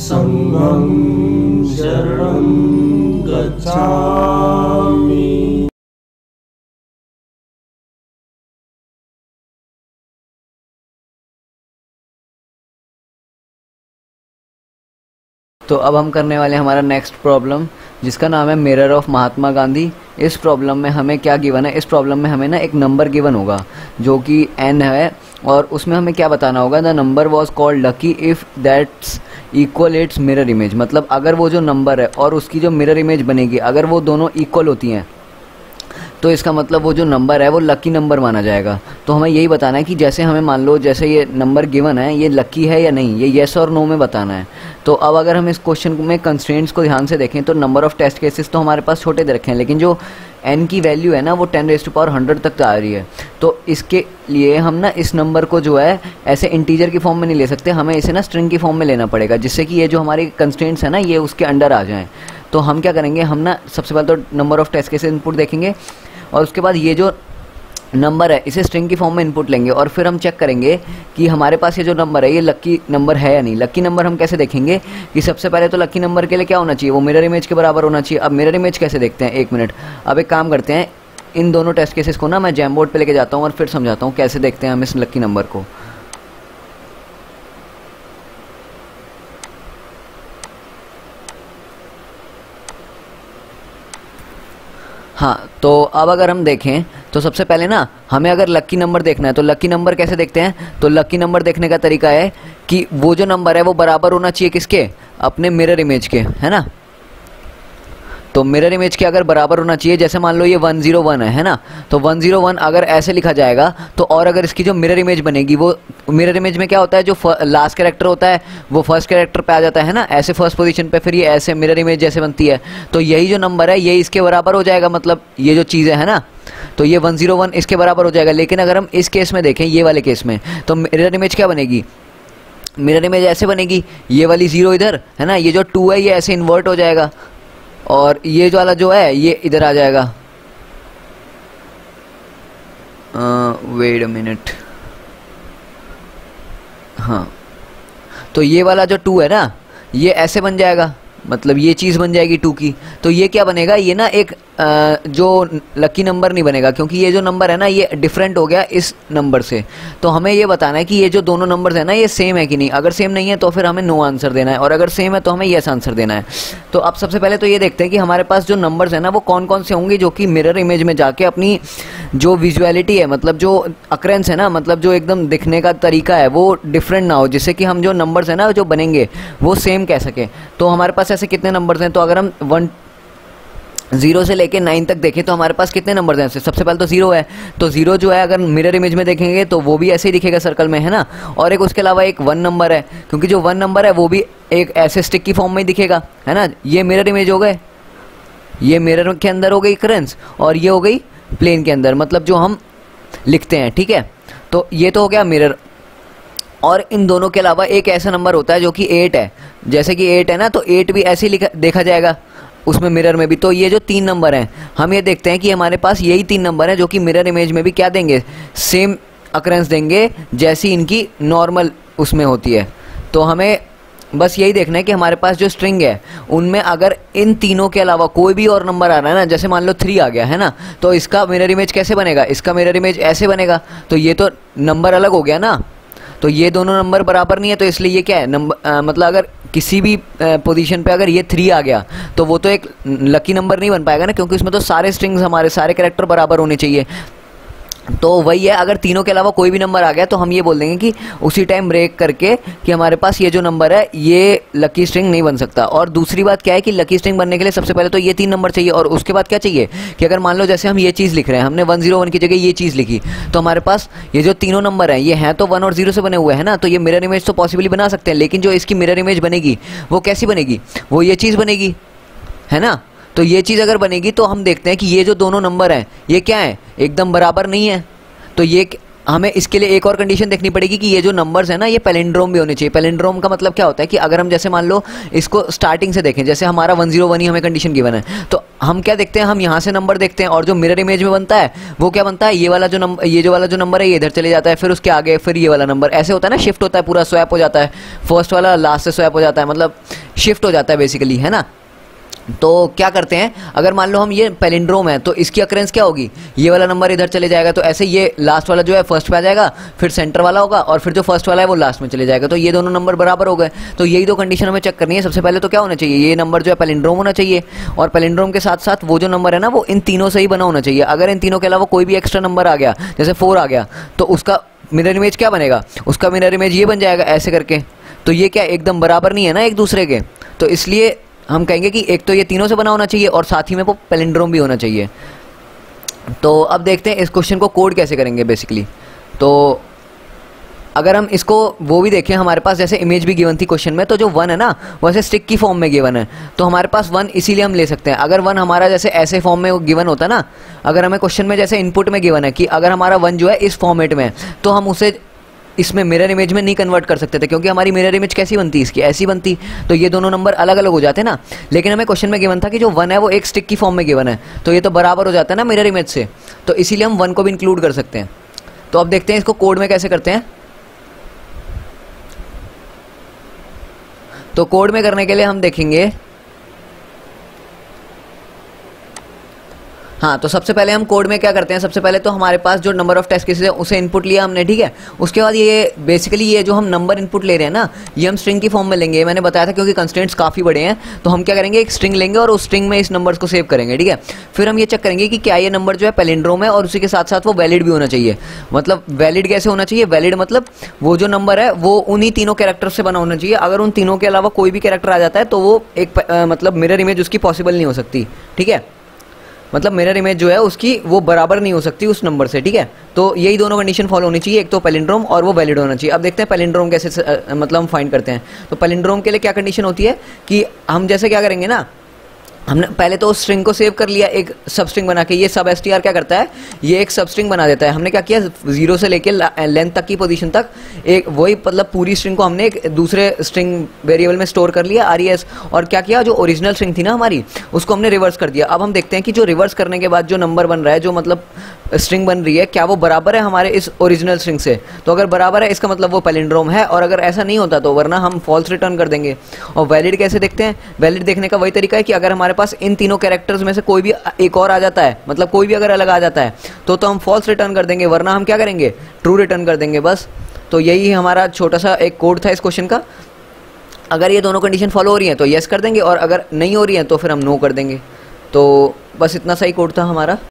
संघं शरणं गच्छामि। तो अब हम करने वाले हैं हमारा नेक्स्ट प्रॉब्लम, जिसका नाम है मिरर ऑफ महात्मा गांधी। इस प्रॉब्लम में हमें क्या गिवन है, इस प्रॉब्लम में हमें ना एक नंबर गिवन होगा जो कि n है, और उसमें हमें क्या बताना होगा, the number was called lucky if that's equal its mirror image. मतलब अगर वो जो नंबर है और उसकी जो मिरर इमेज बनेगी, अगर वो दोनों इक्वल होती हैं तो इसका मतलब वो जो नंबर है वो लकी नंबर माना जाएगा। तो हमें यही बताना है कि जैसे हमें मान लो जैसे ये नंबर गिवन है, ये लकी है या नहीं, ये येस और नो में बताना है। तो अब अगर हम इस क्वेश्चन में कंस्ट्रेंट्स को ध्यान से देखें तो नंबर ऑफ टेस्ट केसेस तो हमारे पास छोटे दे रखे हैं, लेकिन जो n की वैल्यू है ना वो 10⁻100 तक आ रही है। तो इसके लिए हम ना इस नंबर को जो है ऐसे इंटीजर की फॉर्म में नहीं ले सकते, हमें इसे ना स्ट्रिंग की फॉर्म में लेना पड़ेगा, जिससे कि ये जो हमारे कंस्ट्रेंट्स है ना ये उसके अंडर आ जाएँ। तो हम क्या करेंगे, हम ना सबसे पहले तो number of test cases input देखेंगे, और उसके बाद ये जो नंबर है इसे स्ट्रिंग की फॉर्म में इनपुट लेंगे, और फिर हम चेक करेंगे कि हमारे पास ये जो नंबर है ये लकी नंबर है या नहीं। लकी नंबर हम कैसे देखेंगे कि सबसे पहले तो लकी नंबर के लिए क्या होना चाहिए, वो मिरर इमेज के बराबर होना चाहिए। अब मिरर इमेज कैसे देखते हैं, एक मिनट, अब एक काम करते हैं, इन दोनों टेस्ट केसेस को ना मैं जैमबोर्ड पे लेके जाता हूँ और फिर समझाता हूँ कैसे देखते हैं हम इस लकी नंबर को। हाँ, तो अब अगर हम देखें तो सबसे पहले ना हमें अगर लकी नंबर देखना है तो लकी नंबर कैसे देखते हैं, तो लकी नंबर देखने का तरीका है कि वो जो नंबर है वो बराबर होना चाहिए किसके, अपने मिरर इमेज के, है ना। तो मिरर इमेज के अगर बराबर होना चाहिए, जैसे मान लो ये 101 है ना, तो 101 अगर ऐसे लिखा जाएगा तो, और अगर इसकी जो मिरर इमेज बनेगी वो मिरर इमेज में क्या होता है, जो लास्ट कैरेक्टर होता है वो फर्स्ट कैरेक्टर पे आ जाता है ना, ऐसे फर्स्ट पोजीशन पे, फिर ये ऐसे मिरर इमेज जैसे बनती है। तो यही जो नंबर है ये इसके बराबर हो जाएगा, मतलब ये जो चीज़ है ना, तो ये 101 इसके बराबर हो जाएगा। लेकिन अगर हम इस केस में देखें, ये वाले केस में, तो मिरर इमेज क्या बनेगी, मिरर इमेज ऐसे बनेगी, ये वाली 0 इधर है ना, ये जो 2 है ये ऐसे इन्वर्ट हो जाएगा, और ये जो वाला जो है ये इधर आ जाएगा। वेट अ मिनट, हाँ, तो ये वाला जो 2 है ना ये ऐसे बन जाएगा, मतलब ये चीज़ बन जाएगी 2 की। तो ये क्या बनेगा, ये ना एक जो लकी नंबर नहीं बनेगा, क्योंकि ये जो नंबर है ना ये डिफरेंट हो गया इस नंबर से। तो हमें ये बताना है कि ये जो दोनों नंबर्स है ना ये सेम है कि नहीं। अगर सेम नहीं है तो फिर हमें नो आंसर देना है, और अगर सेम है तो हमें येस आंसर देना है। तो अब सबसे पहले तो ये देखते हैं कि हमारे पास जो नंबर्स है ना वो कौन कौन से होंगे जो कि मिरर इमेज में जाके अपनी जो विजुअलिटी है, मतलब जो अक्रेंस है ना, मतलब जो एकदम दिखने का तरीका है वो डिफरेंट ना हो, जिससे कि हम जो नंबर्स है ना जो बनेंगे वो सेम कह सके। तो हमारे पास ऐसे कितने नंबर्स हैं, तो अगर हम 0 से लेके 9 तक देखें तो हमारे पास कितने नंबर्स हैं। सबसे पहले तो 0 है, तो 0 जो है अगर मिरर इमेज में देखेंगे तो वो भी ऐसे ही दिखेगा सर्कल में, है ना। और एक उसके अलावा एक 1 नंबर है, क्योंकि जो 1 नंबर है वो भी एक ऐसे स्टिक की फॉर्म में ही दिखेगा, है ना। ये मिरर इमेज हो गए, ये मिरर के अंदर हो गई करेंस, और ये हो गई प्लेन के अंदर, मतलब जो हम लिखते हैं, ठीक है। तो ये तो हो गया मिरर। और इन दोनों के अलावा एक ऐसा नंबर होता है जो कि 8 है, जैसे कि 8 है ना, तो 8 भी ऐसे ही देखा जाएगा उसमें मिरर में भी। तो ये जो 3 नंबर हैं, हम ये देखते हैं कि हमारे पास यही 3 नंबर हैं जो कि मिरर इमेज में भी क्या देंगे, सेम अकरेंस देंगे जैसी इनकी नॉर्मल उसमें होती है। तो हमें बस यही देखना है कि हमारे पास जो स्ट्रिंग है उनमें अगर इन तीनों के अलावा कोई भी और नंबर आ रहा है ना, जैसे मान लो 3 आ गया है ना, तो इसका मिरर इमेज कैसे बनेगा, इसका मिरर इमेज ऐसे बनेगा। तो ये तो नंबर अलग हो गया ना, तो ये दोनों नंबर बराबर नहीं है, तो इसलिए ये क्या है नंबर, मतलब अगर किसी भी पोजीशन पे अगर ये 3 आ गया तो वो तो एक लकी नंबर नहीं बन पाएगा ना, क्योंकि उसमें तो सारे स्ट्रिंग्स हमारे सारे कैरेक्टर बराबर होने चाहिए। तो वही है, अगर तीनों के अलावा कोई भी नंबर आ गया तो हम ये बोल देंगे कि उसी टाइम ब्रेक करके कि हमारे पास ये जो नंबर है ये लकी स्ट्रिंग नहीं बन सकता। और दूसरी बात क्या है कि लकी स्ट्रिंग बनने के लिए सबसे पहले तो ये 3 नंबर चाहिए, और उसके बाद क्या चाहिए कि अगर मान लो जैसे हम ये चीज़ लिख रहे हैं, हमने 101 की जगह ये चीज़ लिखी, तो हमारे पास ये जो तीनों नंबर हैं ये हैं तो 1 और 0 से बने हुए हैं ना, तो ये मिरर इमेज तो पॉसिबली बना सकते हैं, लेकिन जो इसकी मिरर इमेज बनेगी वो कैसी बनेगी, वो ये चीज़ बनेगी, है ना। तो ये चीज़ अगर बनेगी तो हम देखते हैं कि ये जो दोनों नंबर हैं ये क्या है, एकदम बराबर नहीं है। तो ये हमें इसके लिए एक और कंडीशन देखनी पड़ेगी कि ये जो नंबर्स है ना ये पैलिंड्रोम भी होने चाहिए। पैलिंड्रोम का मतलब क्या होता है कि अगर हम जैसे मान लो इसको स्टार्टिंग से देखें, जैसे हमारा 101 ही हमें कंडीशन गिवन है, तो हम क्या देखते हैं, हम यहाँ से नंबर देखते हैं और जो मिरर इमेज में बनता है वो क्या बनता है, ये वाला जो नंबर, ये जो वाला जो नंबर है ये इधर चले जाता है, फिर उसके आगे फिर ये वाला नंबर, ऐसे होता है ना, शिफ्ट होता है, पूरा स्वैप हो जाता है, फर्स्ट वाला लास्ट से स्वैप हो जाता है, मतलब शिफ्ट हो जाता है बेसिकली, है ना। तो क्या करते हैं, अगर मान लो हम ये पैलिंड्रोम है तो इसकी अकरेंस क्या होगी, ये वाला नंबर इधर चले जाएगा, तो ऐसे ये लास्ट वाला जो है फर्स्ट पे आ जाएगा, फिर सेंटर वाला होगा और फिर जो फर्स्ट वाला है वो लास्ट में चले जाएगा, तो ये दोनों नंबर बराबर हो गए। तो यही दो कंडीशन हमें चेक करनी है। सबसे पहले तो क्या होना चाहिए, ये नंबर जो है पैलिंड्रोम होना चाहिए, और पैलिंड्रोम के साथ साथ वो जो नंबर है ना वो इन तीनों से ही बना होना चाहिए। अगर इन तीनों के अलावा कोई भी एक्स्ट्रा नंबर आ गया, जैसे 4 आ गया, तो उसका मिरर इमेज क्या बनेगा, उसका मिरर इमेज ये बन जाएगा ऐसे करके। तो ये क्या एकदम बराबर नहीं है ना एक दूसरे के, तो इसलिए हम कहेंगे कि एक तो ये तीनों से बना होना चाहिए और साथ ही में वो पैलिंड्रोम भी होना चाहिए। तो अब देखते हैं इस क्वेश्चन को कोड कैसे करेंगे बेसिकली। तो अगर हम इसको वो भी देखें, हमारे पास जैसे इमेज भी गिवन थी क्वेश्चन में, तो जो 1 है ना वैसे स्टिक की फॉर्म में गिवन है, तो हमारे पास 1 इसीलिए हम ले सकते हैं। अगर 1 हमारा जैसे ऐसे फॉर्म में गिवन होता ना, अगर हमें क्वेश्चन में जैसे इनपुट में गिवन है कि अगर हमारा 1 जो है इस फॉर्मेट में, तो हम उसे इसमें मिरर इमेज में नहीं कन्वर्ट कर सकते थे, क्योंकि हमारी मिरर इमेज कैसी बनती, इसकी ऐसी बनती, तो ये दोनों नंबर अलग अलग हो जाते ना। लेकिन हमें क्वेश्चन में गिवन था कि जो 1 है वो एक स्टिक की फॉर्म में गिवन है, तो ये तो बराबर हो जाता है ना मिरर इमेज से, तो इसीलिए हम 1 को भी इंक्लूड कर सकते हैं। तो अब देखते हैं इसको कोड में कैसे करते हैं। तो कोड में करने के लिए हम देखेंगे, हाँ, तो सबसे पहले हम कोड में क्या करते हैं, सबसे पहले तो हमारे पास जो नंबर ऑफ टेस्ट केसेस है उसे इनपुट लिया हमने, ठीक है। उसके बाद ये बेसिकली ये जो हम नंबर इनपुट ले रहे हैं ना, ये हम स्ट्रिंग की फॉर्म में लेंगे, मैंने बताया था, क्योंकि कंस्ट्रेंट्स काफ़ी बड़े हैं, तो हम क्या करेंगे, एक स्ट्रिंग लेंगे और उस स्ट्रिंग में इस नंबर्स को सेव करेंगे, ठीक है। फिर हम ये चेक करेंगे कि क्या ये नंबर जो है पैलिंड्रोम है और उसी के साथ साथ वो वैलिड भी होना चाहिए। मतलब वैलिड कैसे होना चाहिए, वैलिड मतलब वो जो नंबर है वो उन्हीं तीनों कैरेक्टर से बना होना चाहिए। अगर उन तीनों के अलावा कोई भी कैरेक्टर आ जाता है तो वो एक मतलब मिरर इमेज उसकी पॉसिबल नहीं हो सकती, ठीक है। मतलब मिरर इमेज जो है उसकी वो बराबर नहीं हो सकती उस नंबर से, ठीक है। तो यही दोनों कंडीशन फॉलो होनी चाहिए, एक तो पैलिंड्रोम और वो वैलिड होना चाहिए। अब देखते हैं पैलिंड्रोम कैसे मतलब हम फाइंड करते हैं। तो पैलिंड्रोम के लिए क्या कंडीशन होती है कि हम जैसे क्या करेंगे ना, हमने पहले तो उस स्ट्रिंग को सेव कर लिया एक सब स्ट्रिंग बना के। ये सब str क्या करता है, ये एक सब स्ट्रिंग बना देता है। हमने क्या किया, 0 से लेके लेंथ तक की पोजीशन तक एक वही मतलब पूरी स्ट्रिंग को हमने एक दूसरे स्ट्रिंग वेरिएबल में स्टोर कर लिया res, और क्या किया, जो ओरिजिनल स्ट्रिंग थी ना हमारी उसको हमने रिवर्स कर दिया। अब हम देखते हैं कि जो रिवर्स करने के बाद जो नंबर बन रहा है, जो मतलब स्ट्रिंग बन रही है, क्या वो बराबर है हमारे इस ओरिजिनल स्ट्रिंग से। तो अगर बराबर है इसका मतलब वो पैलिंड्रोम है, और अगर ऐसा नहीं होता तो वरना हम फॉल्स रिटर्न कर देंगे। और वैलिड कैसे देखते हैं, वैलिड देखने का वही तरीका है कि अगर हमारे पास इन तीनों कैरेक्टर्स में से कोई भी एक और आ जाता है, मतलब कोई भी अगर अलग आ जाता है तो हम फॉल्स रिटर्न कर देंगे, वरना हम क्या करेंगे, ट्रू रिटर्न कर देंगे बस। तो यही हमारा छोटा सा एक कोड था इस क्वेश्चन का। अगर ये दोनों कंडीशन फॉलो हो रही हैं तो यस कर देंगे, और अगर नहीं हो रही हैं तो फिर हम नो कर देंगे। तो बस इतना सा ही कोड था हमारा।